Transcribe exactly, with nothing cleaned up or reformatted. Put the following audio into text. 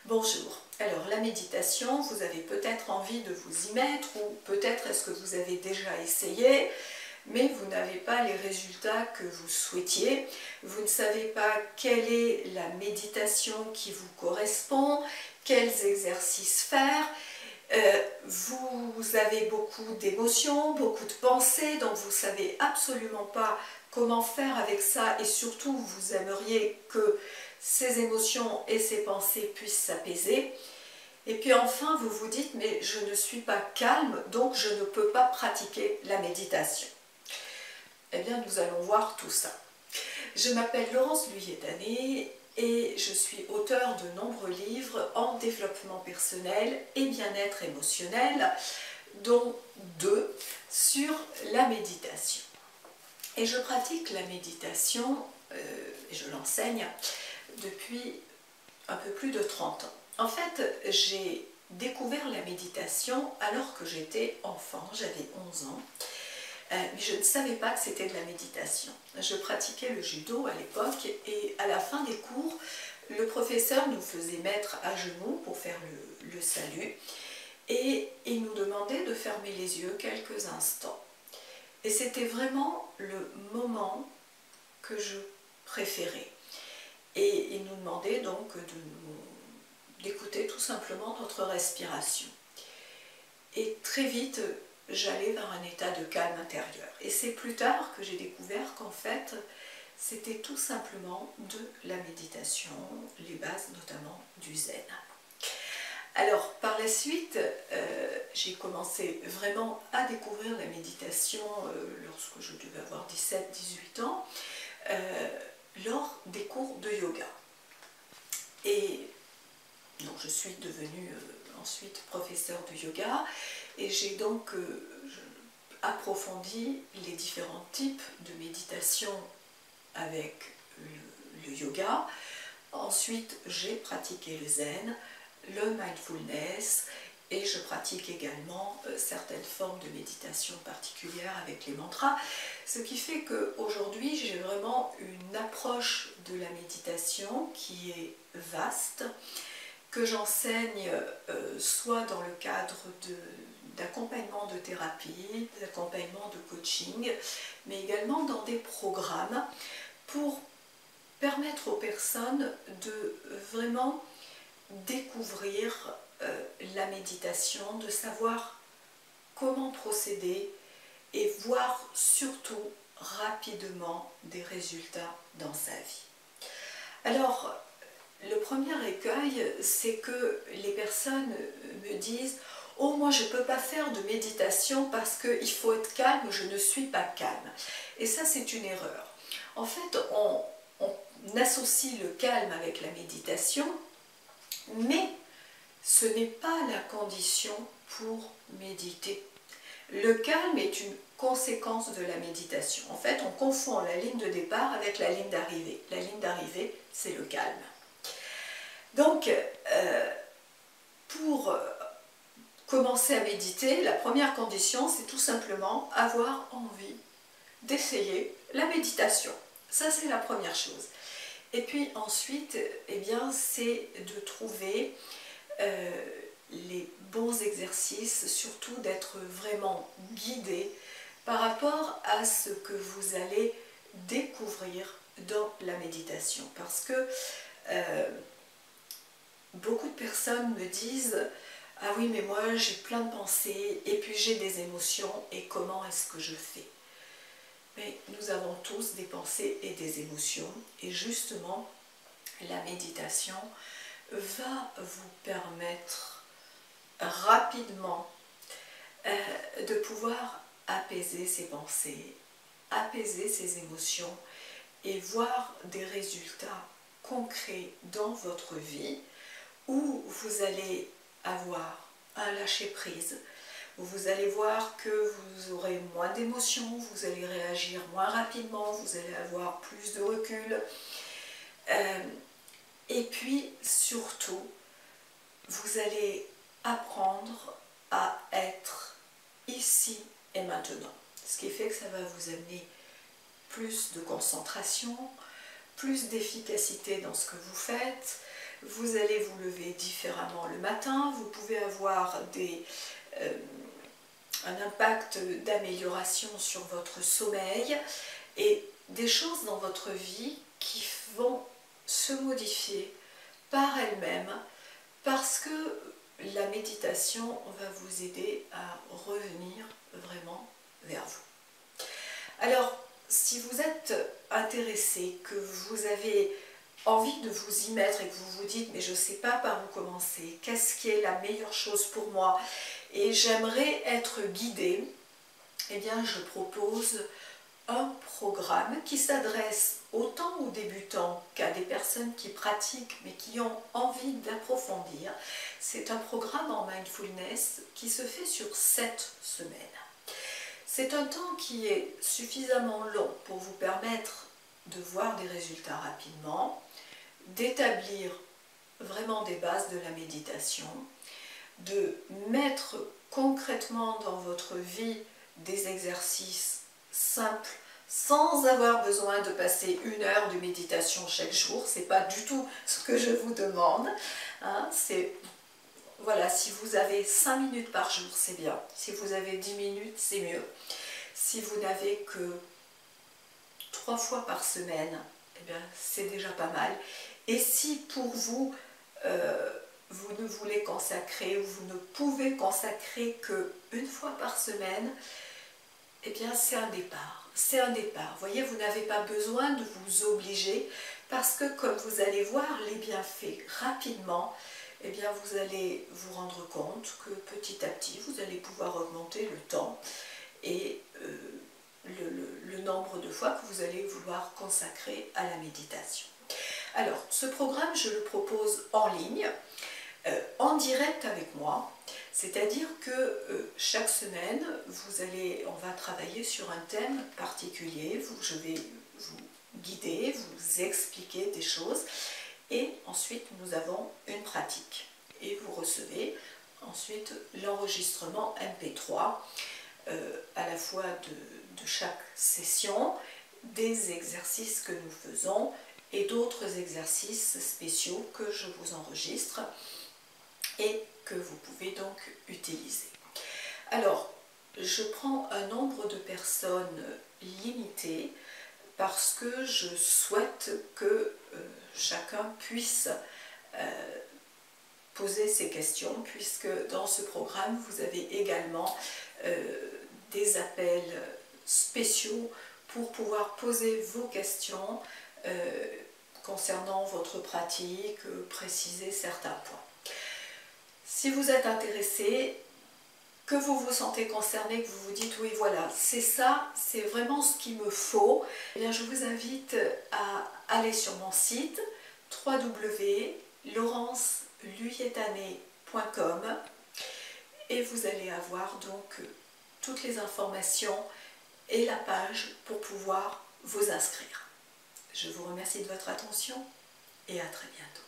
Bonjour. Alors la méditation, vous avez peut-être envie de vous y mettre ou peut-être est-ce que vous avez déjà essayé, mais vous n'avez pas les résultats que vous souhaitiez. Vous ne savez pas quelle est la méditation qui vous correspond, quels exercices faire. Euh, vous avez beaucoup d'émotions, beaucoup de pensées, donc vous ne savez absolument pas comment faire avec ça et surtout vous aimeriez que ces émotions et ces pensées puissent s'apaiser. Et puis enfin vous vous dites mais je ne suis pas calme donc je ne peux pas pratiquer la méditation. Eh bien nous allons voir tout ça. Je m'appelle Laurence Luyet-Danet et je suis auteure de nombreux livres en développement personnel et bien-être émotionnel, dont deux sur la méditation. Et je pratique la méditation, euh, et je l'enseigne, depuis un peu plus de trente ans. En fait, j'ai découvert la méditation alors que j'étais enfant, j'avais onze ans. Euh, mais je ne savais pas que c'était de la méditation. Je pratiquais le judo à l'époque et à la fin des cours, le professeur nous faisait mettre à genoux pour faire le, le salut et il nous demandait de fermer les yeux quelques instants. Et c'était vraiment le moment que je préférais. Et il nous demandait donc d'écouter tout simplement notre respiration. Et très vite, j'allais vers un état de calme intérieur. Et c'est plus tard que j'ai découvert qu'en fait, c'était tout simplement de la méditation, les bases notamment du zen. Alors, par la suite, euh, j'ai commencé vraiment à découvrir la méditation euh, lorsque je devais avoir dix-sept dix-huit ans, euh, lors des cours de yoga. Et donc, je suis devenue euh, ensuite professeure de yoga. Et j'ai donc euh, approfondi les différents types de méditation avec le, le yoga. Ensuite, j'ai pratiqué le zen, le mindfulness et je pratique également euh, certaines formes de méditation particulières avec les mantras. Ce qui fait qu'aujourd'hui, j'ai vraiment une approche de la méditation qui est vaste, que j'enseigne euh, soit dans le cadre de d'accompagnement de thérapie, d'accompagnement de coaching, mais également dans des programmes pour permettre aux personnes de vraiment découvrir euh, la méditation, de savoir comment procéder et voir surtout rapidement des résultats dans sa vie. Alors, le premier écueil, c'est que les personnes me disent « Oh, moi je ne peux pas faire de méditation parce qu'il faut être calme, je ne suis pas calme. » Et ça, c'est une erreur. En fait, on, on associe le calme avec la méditation, mais ce n'est pas la condition pour méditer. Le calme est une conséquence de la méditation. En fait, on confond la ligne de départ avec la ligne d'arrivée. La ligne d'arrivée, c'est le calme. Donc, euh, pour commencer à méditer, la première condition, c'est tout simplement avoir envie d'essayer la méditation. Ça, c'est la première chose. Et puis ensuite, eh bien, c'est de trouver euh, les bons exercices, surtout d'être vraiment guidé par rapport à ce que vous allez découvrir dans la méditation. Parce que euh, beaucoup de personnes me disent « Ah oui, mais moi j'ai plein de pensées et puis j'ai des émotions et comment est-ce que je fais ?» Mais nous avons tous des pensées et des émotions et justement la méditation va vous permettre rapidement euh, de pouvoir apaiser ces pensées, apaiser ces émotions et voir des résultats concrets dans votre vie où vous allez avoir un lâcher-prise, où vous allez voir que vous aurez moins d'émotions, vous allez réagir moins rapidement, vous allez avoir plus de recul. Euh, et puis surtout, vous allez apprendre à être ici et maintenant. Ce qui fait que ça va vous amener plus de concentration, plus d'efficacité dans ce que vous faites, vous allez vous lever différemment le matin, vous pouvez avoir des, euh, un impact d'amélioration sur votre sommeil et des choses dans votre vie qui vont se modifier par elles-mêmes parce que la méditation va vous aider à revenir vraiment vers vous. Alors, si vous êtes intéressé, que vous avez envie de vous y mettre et que vous vous dites mais je ne sais pas par où commencer, qu'est-ce qui est la meilleure chose pour moi et j'aimerais être guidée, eh bien je propose un programme qui s'adresse autant aux débutants qu'à des personnes qui pratiquent mais qui ont envie d'approfondir. C'est un programme en mindfulness qui se fait sur sept semaines. C'est un temps qui est suffisamment long pour vous permettre de voir des résultats rapidement, d'établir vraiment des bases de la méditation, de mettre concrètement dans votre vie des exercices simples sans avoir besoin de passer une heure de méditation chaque jour. Ce n'est pas du tout ce que je vous demande. Hein, c'est, voilà, si vous avez cinq minutes par jour, c'est bien. Si vous avez dix minutes, c'est mieux. Si vous n'avez que trois fois par semaine, eh bien, c'est déjà pas mal. Et si pour vous, euh, vous ne voulez consacrer ou vous ne pouvez consacrer qu'une fois par semaine, eh bien c'est un départ. C'est un départ. Vous voyez, vous n'avez pas besoin de vous obliger parce que comme vous allez voir les bienfaits rapidement, eh bien vous allez vous rendre compte que petit à petit, vous allez pouvoir augmenter le temps et euh, le, le, le nombre de fois que vous allez vouloir consacrer à la méditation. Alors, ce programme, je le propose en ligne, euh, en direct avec moi, c'est-à-dire que euh, chaque semaine, vous allez, on va travailler sur un thème particulier, vous, je vais vous guider, vous expliquer des choses, et ensuite nous avons une pratique. Et vous recevez ensuite l'enregistrement M P trois, euh, à la fois de, de chaque session, des exercices que nous faisons, et d'autres exercices spéciaux que je vous enregistre et que vous pouvez donc utiliser. Alors, je prends un nombre de personnes limité parce que je souhaite que euh, chacun puisse euh, poser ses questions, puisque dans ce programme, vous avez également euh, des appels spéciaux pour pouvoir poser vos questions Euh, concernant votre pratique, euh, préciser certains points. Si vous êtes intéressé, que vous vous sentez concerné, que vous vous dites oui voilà, c'est ça, c'est vraiment ce qu'il me faut, eh bien je vous invite à aller sur mon site w w w point laurence luyetané point com et vous allez avoir donc toutes les informations et la page pour pouvoir vous inscrire. Je vous remercie de votre attention et à très bientôt.